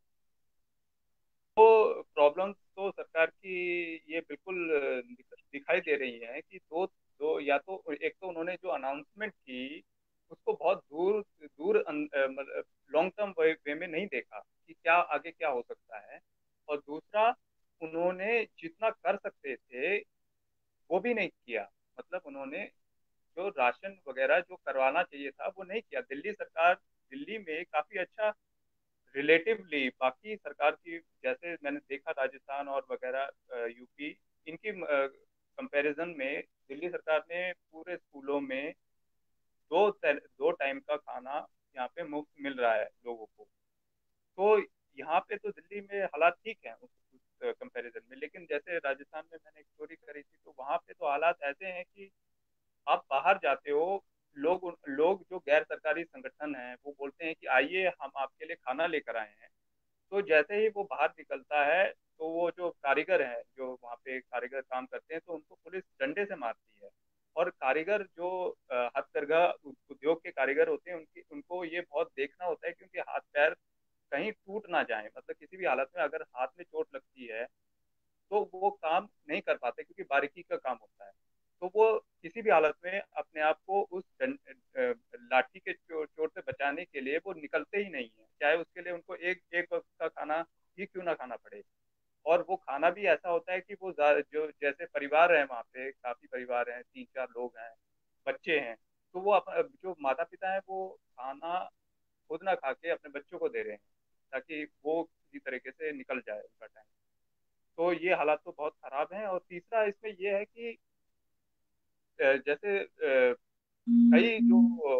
तो प्रॉब्लम्स तो सरकार की ये बिल्कुल दिखाई दे रही है कि दो दो या तो एक तो उन्होंने जो अनाउंसमेंट की उसको बहुत दूर दूर लॉन्ग टर्म वे में नहीं देखा कि क्या आगे क्या हो सकता है। और दूसरा, उन्होंने जितना कर सकते थे वो भी नहीं किया। मतलब उन्होंने जो राशन वगैरह जो करवाना चाहिए था वो नहीं किया। दिल्ली सरकार, दिल्ली में काफी अच्छा रिलेटिवली बाकी सरकार की, जैसे मैंने देखा राजस्थान और वगैरह यूपी, इनकी कंपैरिजन में दिल्ली सरकार ने पूरे स्कूलों में दो दो टाइम का खाना यहाँ पे मुफ्त मिल रहा है लोगों को। तो यहाँ पे तो दिल्ली में हालात ठीक है उस, उस कंपैरिजन में। लेकिन जैसे राजस्थान में मैंने एक स्टोरी करी थी, तो वहाँ पे तो हालात ऐसे हैं कि आप बाहर जाते हो, लोग लोग जो गैर सरकारी संगठन हैं वो बोलते हैं कि आइए हम आपके लिए खाना लेकर आए हैं। तो जैसे ही वो बाहर निकलता है, तो वो जो कारीगर है, जो वहाँ पे कारीगर काम करते हैं, तो उनको पुलिस डंडे से मारती है। और कारीगर जो अ, हथकरघा उद्योग के कारीगर होते हैं, उनकी उनको ये बहुत देखना होता है कि उनके हाथ पैर कहीं टूट ना जाए। मतलब किसी भी हालत में अगर हाथ में चोट लगती है तो वो काम नहीं कर पाते, क्योंकि बारीकी का काम होता है। तो वो किसी भी हालत में अपने आप को उस डं- अ, लाठी के चो, चोट से बचाने के लिए वो निकलते ही नहीं है, चाहे उसके लिए उनको एक एक वक्त का खाना ही क्यों ना खाना पड़े। और वो खाना भी ऐसा होता है कि वो जा- जो जैसे परिवार है, वहाँ पे काफी परिवार हैं, तीन चार लोग हैं, बच्चे हैं, तो वो अप, जो माता पिता है वो खाना खुद ना खा के अपने बच्चों को दे रहे हैं, ताकि वो किसी तरीके से निकल जाए उनका टाइम। तो ये हालात तो बहुत खराब हैं। और तीसरा इसमें ये है कि अ, जैसे अ, कई जो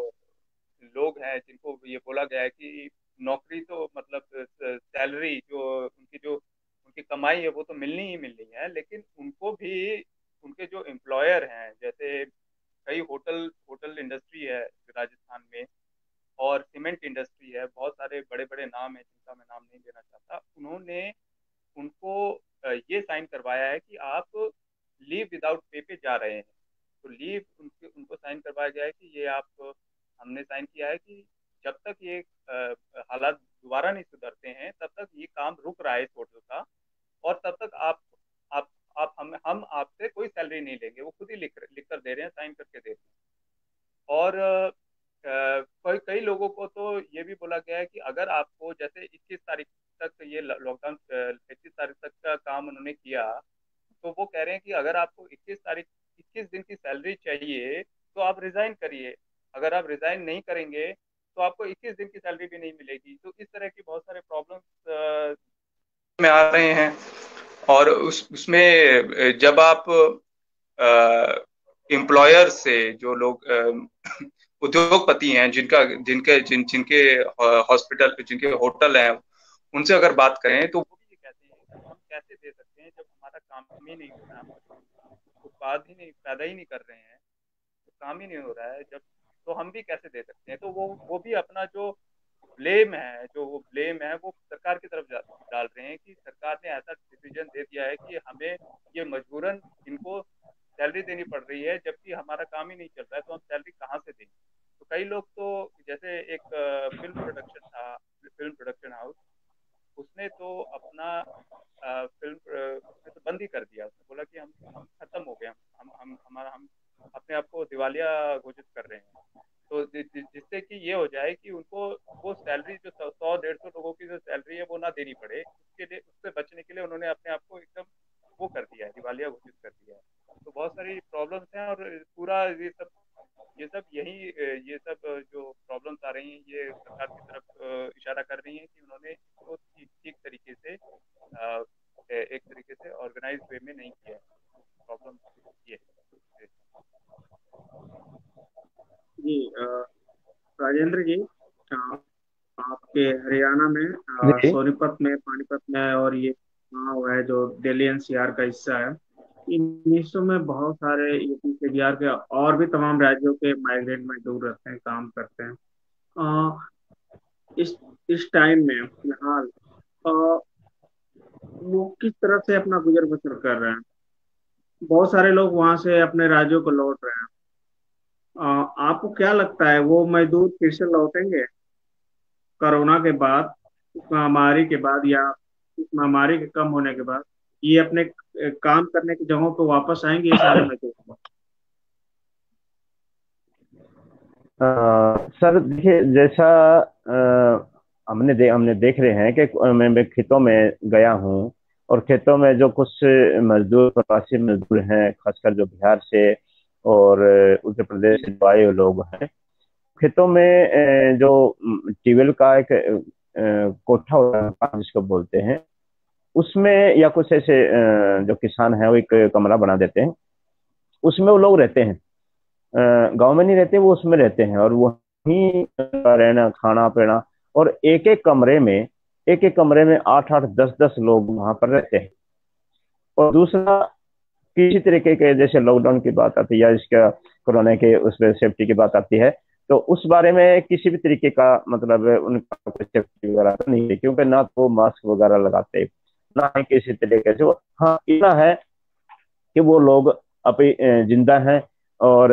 लोग हैं जिनको ये बोला गया है कि नौकरी तो मतलब सैलरी जो उनकी जो उनकी कमाई है वो तो मिलनी ही मिलनी है, लेकिन उनको भी उनके जो एम्प्लॉयर हैं, जैसे कई होटल होटल इंडस्ट्री है राजस्थान में, और सीमेंट इंडस्ट्री है, बहुत सारे बड़े बड़े नाम है जिनका मैं नाम नहीं लेना चाहता, उन्होंने उनको अ, ये साइन करवाया है कि आप लीव विदाउट पे पे जा रहे हैं। तो लीव उनके उनको साइन करवाया गया है कि ये आप, हमने साइन किया है कि जब तक ये अ, हालात दोबारा नहीं सुधरते हैं तब तक ये काम रुक रहा है इस होटल का, और तब तक आप आप आप हम हम आपसे कोई सैलरी नहीं लेंगे। वो खुद ही लिख लिख कर दे रहे हैं, साइन करके दे रहे हैं। और अ, कई कई लोगों को तो ये भी बोला गया है कि अगर आपको, जैसे इक्कीस तारीख तक ये लॉकडाउन, इक्कीस तारीख तक का काम उन्होंने किया, तो वो कह रहे हैं कि अगर आपको इक्कीस तारीख इक्कीस दिन की सैलरी चाहिए तो आप रिजाइन करिए। अगर आप रिजाइन नहीं करेंगे तो आपको इक्कीस दिन की सैलरी भी नहीं मिलेगी। तो इस तरह की बहुत सारे प्रॉब्लम्स में आ रहे हैं। और उस उसमें जब आप एम्प्लॉयर से जो लोग उद्योगपति हैं जिनका जिनके जिन जिनके हॉस्पिटल जिनके होटल हैं उनसे अगर बात करें तो वो भी ये कहते हैं कि हम कैसे दे सकते हैं जब हमारा काम ही नहीं हो रहा है, उत्पाद ही नहीं पैदा ही नहीं कर रहे हैं, तो काम ही नहीं हो रहा है जब, तो हम भी कैसे दे सकते हैं। तो वो वो भी अपना जो ब्लेम है जो वो ब्लेम है वो सरकार की तरफ डाल रहे हैं कि सरकार ने ऐसा डिसीजन दे दिया है कि हमें ये मजबूरन इनको सैलरी देनी पड़ रही है जबकि हमारा काम ही नहीं चल रहा है, तो हम सैलरी कहाँ से देंगे। तो कई लोग तो जैसे एक फिल्म प्रोडक्शन था, फिल्म प्रोडक्शन हाउस, उसने तो अपना आ, फिल्म उसने तो बंद ही कर दिया। उसने बोला कि हम हम खत्म हो गए, हम हम हमारा हम अपने आप को दिवालिया घोषित कर रहे हैं। तो जिससे कि ये हो जाए कि उनको वो सैलरी जो सौ डेढ़ सौ लोगों की जो सैलरी है वो ना देनी पड़े, उसके लिए उससे बचने के लिए उन्होंने अपने आप को एकदम वो कर दिया है, दिवालिया घोषित कर दिया है। तो बहुत सारी प्रॉब्लम्स हैं और पूरा ये सब ये सब यही ये सब जो प्रॉब्लम्स आ रही हैं ये सरकार की तरफ इशारा कर रही हैं कि उन्होंने इसको ठीक ठीक तरीके से एक तरीके से ऑर्गेनाइज वे में नहीं किया है। प्रॉब्लम ये है। जी राजेंद्र जी, आपके हरियाणा में सोनीपत में, पानीपत में और ये गाँव है जो दिल्ली एनसीआर का हिस्सा है, इन हिस्सों में बहुत सारे यूपी के बिहार के और भी तमाम राज्यों के माइग्रेंट मजदूर रहते हैं, काम करते हैं। आ, इस इस टाइम में फिलहाल वो किस तरह से अपना गुजर बसर कर रहे हैं? बहुत सारे लोग वहां से अपने राज्यों को लौट रहे हैं। आ, आपको क्या लगता है वो मजदूर फिर से लौटेंगे कोरोना के बाद, महामारी के बाद, या इस महामारी के कम होने के बाद ये अपने काम करने की जगहों पर वापस आएंगे ये सारे मजदूर? सर देखिए, जैसा आ, हमने दे, हमने देख रहे हैं कि मैं, मैं खेतों में गया हूँ और खेतों में जो कुछ मजदूर प्रवासी मजदूर हैं, खासकर जो बिहार से और उत्तर प्रदेश से जो आए लोग हैं, खेतों में जो ट्यूबवेल का एक कोठा होता है जिसको बोलते हैं, उसमें या कुछ ऐसे जो किसान हैं वो एक कमरा बना देते हैं, उसमें वो लोग रहते हैं। गांव में नहीं रहते, वो उसमें रहते हैं और वहीं रहना, खाना पीना, और एक एक कमरे में एक एक कमरे में आठ आठ दस दस लोग वहां पर रहते हैं। और दूसरा, किसी तरीके के जैसे लॉकडाउन की बात आती है या इसका कोरोना के उस पर सेफ्टी की बात आती है, तो उस बारे में किसी भी तरीके का मतलब उनका कोई सेफ्टी वगैरह तो नहीं है, क्योंकि ना तो वो मास्क वगैरह लगाते, ना ही किसी तरीके से। हाँ, इतना है कि वो लोग अभी जिंदा हैं। और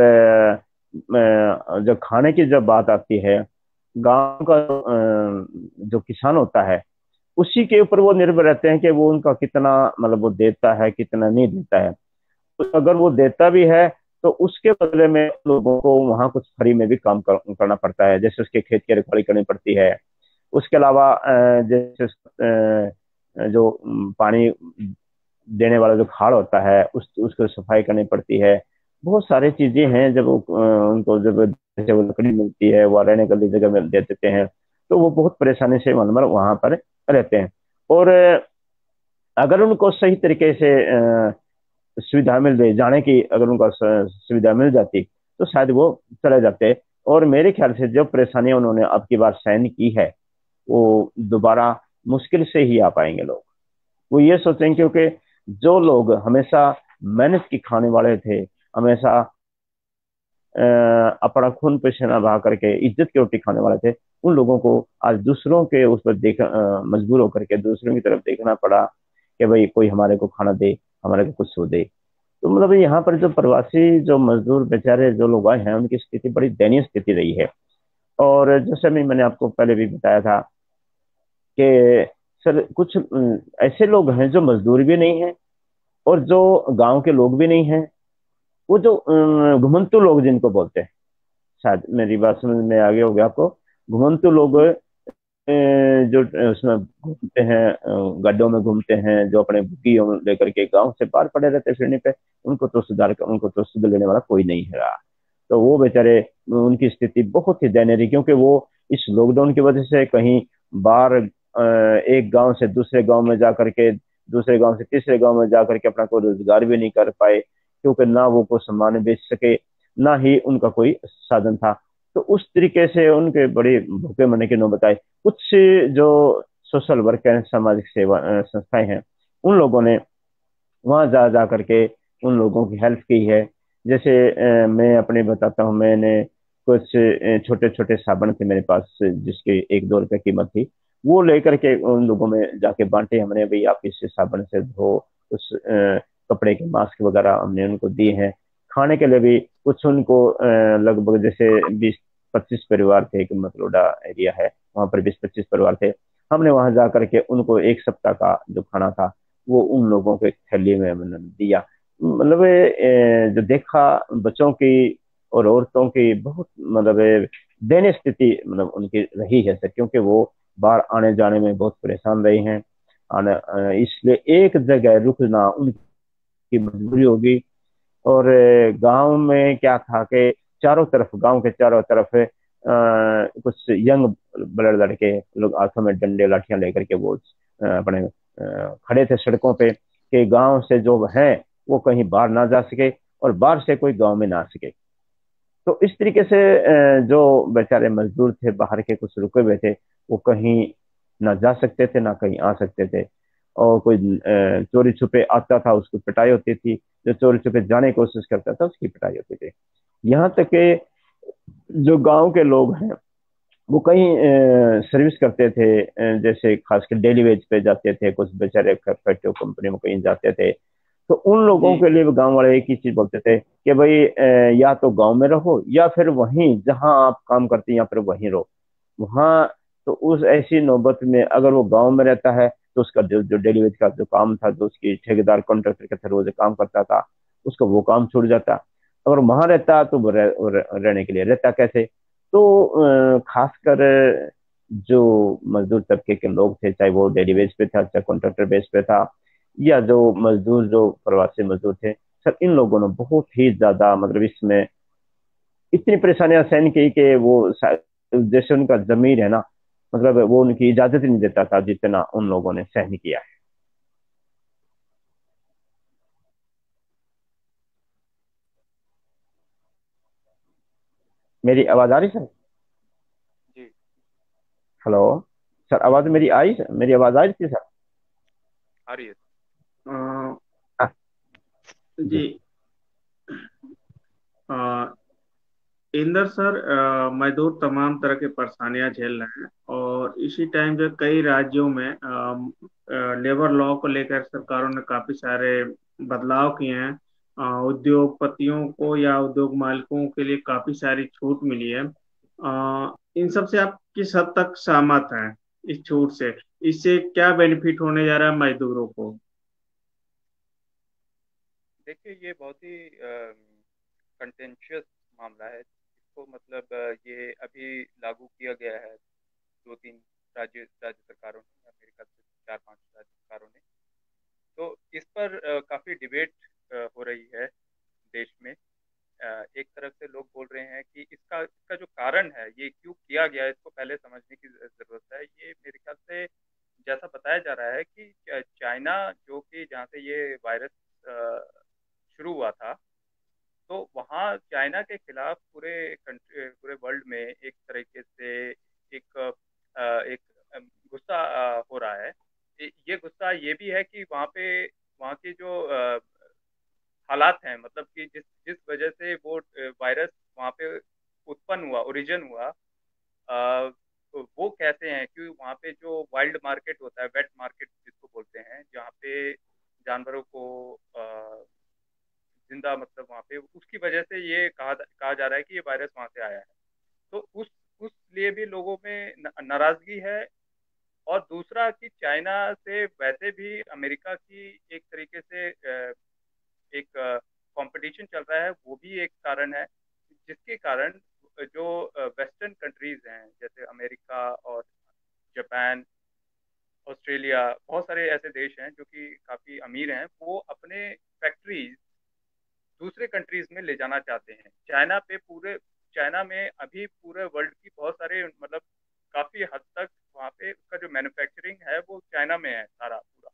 जब खाने की जब बात आती है, गांव का जो किसान होता है उसी के ऊपर वो निर्भर रहते हैं कि वो उनका कितना मतलब वो देता है, कितना नहीं देता है। तो अगर वो देता भी है तो उसके बदले में लोगों को वहां कुछ फ्री में भी काम कर, करना पड़ता है, जैसे उसके खेत की रखवाली करनी पड़ती है। उसके अलावा जैसे जो पानी देने वाला जो खाड़ होता है उस उसको सफाई करनी पड़ती है। बहुत सारी चीजें हैं। जब उनको जब जैसे वो लकड़ी मिलती है, वो रहने के लिए जगह में दे देते हैं, तो वो बहुत परेशानी से मतलब वहां पर रहते हैं। और अगर उनको सही तरीके से सुविधा मिल गई, जाने की अगर उनको सुविधा मिल जाती तो शायद वो चले जाते। और मेरे ख्याल से जो परेशानियां उन्होंने अब की बार सहन की है वो दोबारा मुश्किल से ही आ पाएंगे लोग। वो ये सोचेंगे, क्योंकि जो लोग हमेशा मेहनत की खाने वाले थे, हमेशा अपना खून पसीना बहा करके इज्जत की रोटी खाने वाले थे, उन लोगों को आज दूसरों के उस पर देख मजबूर होकर के दूसरों की तरफ देखना पड़ा कि भाई कोई हमारे को खाना दे, हमारे को कुछ हो दे। तो मतलब यहाँ पर जो प्रवासी जो मजदूर बेचारे जो लोग आए हैं, उनकी स्थिति बड़ी दयनीय स्थिति रही है। और जैसे मैं मैंने आपको पहले भी बताया था कि सर कुछ ऐसे लोग हैं जो मजदूर भी नहीं है और जो गांव के लोग भी नहीं हैं, वो जो घुमंतु लोग जिनको बोलते हैं, शायद मेरी बात समझ में आगे हो गया आपको। घुमंतु लोग जो उसमें घूमते हैं, गड्ढों में घूमते हैं, जो अपने बुकियों लेकर के गांव से पार पड़े रहते फिरने पे, उनको तो सुधार उनको तो सुध लेने वाला कोई नहीं है रहा। तो वो बेचारे, उनकी स्थिति बहुत ही दयनीय, क्योंकि वो इस लॉकडाउन की वजह से कहीं बाहर एक गांव से दूसरे गांव में जा करके दूसरे गांव से तीसरे गांव में जाकर के अपना कोई रोजगार भी नहीं कर पाए, क्योंकि ना वो कोई सामान बेच सके, ना ही उनका कोई साधन था। तो उस तरीके से उनके बड़े भूखे मरने की नौबत आई। कुछ जो सोशल वर्क है, सामाजिक सेवा अ, संस्थाएं हैं, उन लोगों ने वहां जा जा करके उन लोगों की हेल्प की है। जैसे अ, मैं अपनी बताता हूँ, मैंने कुछ छोटे छोटे साबुन थे मेरे पास जिसकी एक दो रुपए कीमत थी, वो लेकर के उन लोगों में जाके बांटे हमने, भाई आप इस साबुन से धो। उस अ, कपड़े के मास्क वगैरह हमने उनको दिए हैं। खाने के लिए भी कुछ उनको अ, लगभग जैसे बीस पच्चीस परिवार थे, एक मतलोडा एरिया है, वहां पर बीस पच्चीस परिवार थे। हमने वहां जा करके उनको एक सप्ताह का जो खाना था वो उन लोगों को एक थैली में हमने दिया। मतलब ए, जो देखा बच्चों की और औरतों की बहुत मतलब ए, दयनीय स्थिति मतलब उनकी रही है सर, क्योंकि वो बाहर आने जाने में बहुत परेशान रहे हैं। आने अ, इसलिए एक जगह रुकना उनकी मजबूरी होगी। और गांव में क्या था कि चारों तरफ, गांव के चारों तरफ अ, कुछ यंग बड़े लड़के लोग हाथों में डंडे लाठियां लेकर के वो अ, अपने अ, खड़े थे सड़कों पे कि गांव से जो है वो कहीं बाहर ना जा सके और बाहर से कोई गांव में ना आ सके। तो इस तरीके से अ, जो बेचारे मजदूर थे बाहर के कुछ रुके हुए थे, वो कहीं ना जा सकते थे ना कहीं आ सकते थे। और कोई अ, चोरी छुपे आता था उसकी पिटाई होती थी, जो चोरी छुपे जाने की कोशिश करता था उसकी पिटाई होती थी। यहाँ तक कि जो गांव के लोग हैं वो कहीं सर्विस करते थे, अ, जैसे खासकर डेली वेज पे जाते थे, कुछ बेचारे फैक्ट्री कंपनी में कहीं जाते थे। तो उन लोगों जी के लिए गांव वाले एक ही चीज बोलते थे कि भाई अ, या तो गांव में रहो या फिर वहीं जहां आप काम करते हैं या फिर वहीं रहो वहां। तो उस ऐसी नौबत में अगर वो गांव में रहता है तो उसका जो जो डेली वेज का जो काम था, जो उसकी ठेकेदार कॉन्ट्रैक्टर के थ्रू जो काम करता था, उसका वो काम छूट जाता। अगर वहां रहता तो वो रह, रह, रहने के लिए रहता कैसे? तो अ, खासकर जो मजदूर तबके के लोग थे, चाहे वो डेली वेज पे था चाहे कॉन्ट्रैक्टर बेस पे था, या जो मजदूर जो प्रवासी मजदूर थे, सर इन लोगों ने बहुत ही ज्यादा मतलब इसमें इतनी परेशानियां सहन की कि वो सा- जैसे उनका जमीर है ना, मतलब वो उनकी इजाजत ही नहीं देता था जितना उन लोगों ने सहन किया है। मेरी आवाज आ रही सर? जी। हेलो सर, आवाज मेरी आई सर? मेरी आवाज आ रही थी सर? आ रही है। अ, हाँ, जी। जी अ, इंदर सर, अ, मजदूर तमाम तरह की परेशानियां झेल रहे हैं और इसी टाइम जो कई राज्यों में लेबर लॉ को लेकर सरकारों ने काफी सारे बदलाव किए हैं। अ, उद्योगपतियों को या उद्योग मालिकों के लिए काफी सारी छूट मिली है। अ, इन सब से आप किस हद तक सहमत हैं? इस छूट से इससे क्या बेनिफिट होने जा रहा है मजदूरों को? देखिए, ये बहुत ही कंटेंशियस मामला है। इसको मतलब अ, ये अभी लागू किया गया है दो तीन राज्य राज्य सरकारों ने, या मेरे ख्याल से चार पांच राज्य सरकारों ने। तो इस पर अ, काफी डिबेट हो रही है देश में। अ, एक तरफ से लोग बोल रहे हैं कि इसका इसका जो कारण है, ये क्यों किया गया है, इसको पहले समझने की जरूरत है। ये मेरे ख्याल से जैसा बताया जा रहा है कि च- चाइना, जो कि जहाँ से ये वायरस अ, शुरू हुआ था, तो वहाँ चाइना के खिलाफ पूरे कंट्री पूरे वर्ल्ड में एक तरीके से एक अ, एक अ, गुस्सा अ, हो रहा है। ये ये गुस्सा ये भी है कि वहाँ पे वहाँ की जो अ, हालात हैं, मतलब कि जिस जिस वजह से वो वायरस वहाँ पे उत्पन्न हुआ, ओरिजिन हुआ, अ, तो वो कैसे हैं कि वहाँ पे जो वाइल्ड मार्केट होता है, वेट मार्केट जिसको बोलते हैं, जहाँ पे जानवरों को अ, जिंदा, मतलब वहाँ पे उसकी वजह से ये कहा कहा जा रहा है कि ये वायरस वहाँ से आया है। तो उस उस लिए भी लोगों में न- नाराजगी है। और दूसरा कि चाइना से वैसे भी अमेरिका की एक तरीके से अ, एक कंपटीशन चल रहा है, वो भी एक कारण है, जिसके कारण जो वेस्टर्न कंट्रीज हैं जैसे अमेरिका और जापान, ऑस्ट्रेलिया, बहुत सारे ऐसे देश हैं जो कि काफी अमीर हैं, वो अपने फैक्ट्रीज दूसरे कंट्रीज में ले जाना चाहते हैं। चाइना पे पूरे चाइना में अभी पूरे वर्ल्ड की बहुत सारे, मतलब काफी हद तक वहाँ पे उसका जो मैन्युफैक्चरिंग है वो चाइना में है सारा पूरा।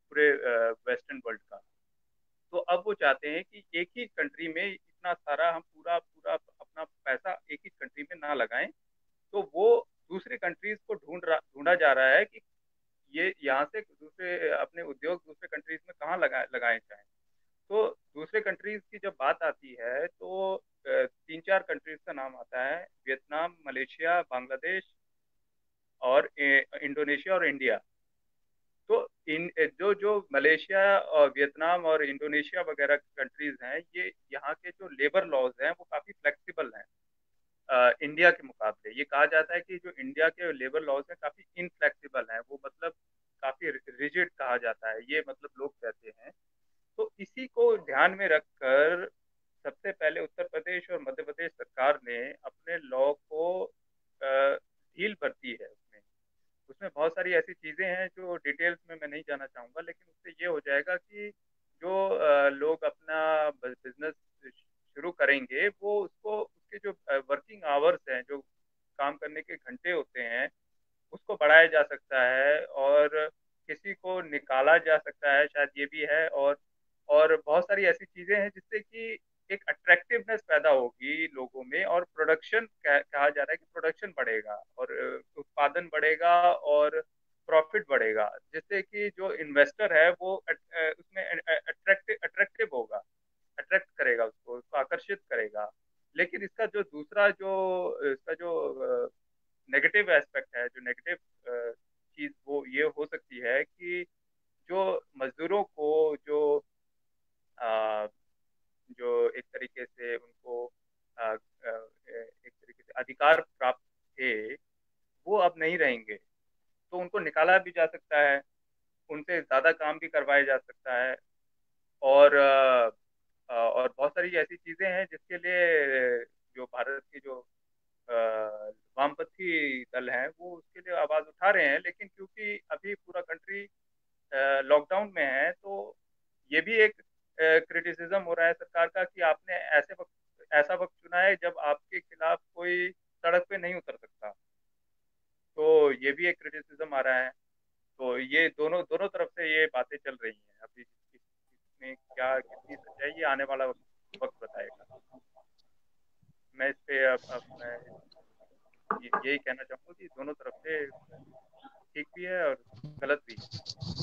पूरे वेस्टर्न वर्ल्ड का। तो अब वो चाहते हैं कि एक ही कंट्री में इतना सारा हम पूरा पूरा अपना पैसा एक ही कंट्री में ना लगाएं, तो वो दूसरी कंट्रीज को ढूंढ रहा ढूंढा जा रहा है कि ये यहाँ से दूसरे अपने उद्योग दूसरे कंट्रीज में कहाँ लगा लगाए जाएं। तो दूसरे कंट्रीज की जब बात आती है तो अ, तीन चार कंट्रीज का नाम आता है, वियतनाम, मलेशिया, बांग्लादेश और ए, इंडोनेशिया और इंडिया। तो इन जो जो मलेशिया और वियतनाम और इंडोनेशिया वगैरह कंट्रीज हैं, ये यहाँ के जो लेबर लॉज हैं वो काफ़ी फ्लेक्सिबल हैं अ, इंडिया के मुकाबले। ये कहा जाता है कि जो इंडिया के लेबर लॉज हैं काफ़ी इनफ्लेक्सिबल हैं, वो मतलब काफ़ी रिजिड कहा जाता है, ये मतलब लोग कहते हैं। तो इसी को ध्यान में रखकर सबसे पहले उत्तर प्रदेश और मध्य प्रदेश सरकार ने अपने लॉ को अ, ढील बरती है उसमें। उसमें बहुत सारी ऐसी चीज़ें हैं जो डिटेल्स में मैं नहीं जाना चाहूँगा, लेकिन उससे ये हो जाएगा कि जो अ, लोग अपना बिजनेस शुरू करेंगे वो उसको उसके जो वर्किंग आवर्स हैं, जो काम करने के घंटे होते हैं, उसको बढ़ाया जा सकता है और किसी को निकाला जा सकता है, शायद ये भी है। और और बहुत सारी ऐसी चीजें हैं जिससे कि एक अट्रैक्टिवनेस पैदा होगी लोगों में, और प्रोडक्शन कह, कहा जा रहा है कि प्रोडक्शन बढ़ेगा और अ, उत्पादन बढ़ेगा और प्रॉफिट बढ़ेगा, जिससे कि जो इन्वेस्टर है वो अट- अ, उसमें अट्रैक्टिव अट्रैक्टिव होगा, अट्रैक्ट करेगा उसको उसको आकर्षित करेगा। लेकिन इसका जो दूसरा जो इसका जो नेगेटिव एस्पेक्ट है, जो नेगेटिव चीज वो ये हो सकती है कि जो मजदूरों को जो अ, जो एक तरीके से उनको अ, अ, एक तरीके से अधिकार प्राप्त थे, वो अब नहीं रहेंगे। तो उनको निकाला भी जा सकता है, उनसे ज्यादा काम भी करवाया जा सकता है। और अ, अ, और बहुत सारी ऐसी चीजें हैं जिसके लिए जो भारत की जो अ, वामपंथी दल हैं वो उसके लिए आवाज उठा रहे हैं। लेकिन क्योंकि अभी पूरा कंट्री लॉकडाउन में है, तो ये भी एक क्रिटिसिज्म हो रहा है सरकार का कि आपने ऐसे वक्त ऐसा वक्त चुना है जब आपके खिलाफ कोई सड़क पे नहीं उतर सकता। तो ये भी एक क्रिटिसिज्म आ रहा है। तो ये दोनों दोनों तरफ से ये बातें चल रही हैं अभी। इस- इसमें क्या कितनी सच्चाई है, आने वाला वक्त, वक्त बताएगा। मैं इस पे अब, अब मैं ये- यही कहना चाहूंगा कि दोनों तरफ से ठीक भी है और गलत भी है।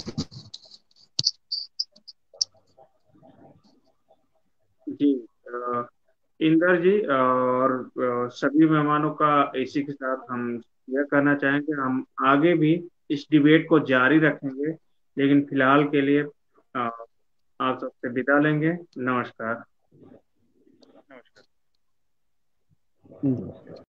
जी अ, इंदर जी और अ, सभी मेहमानों का इसी के साथ हम यह कहना चाहेंगे, हम आगे भी इस डिबेट को जारी रखेंगे, लेकिन फिलहाल के लिए अ, आप सबसे विदा लेंगे। नमस्कार। नमस्कार। हम्म।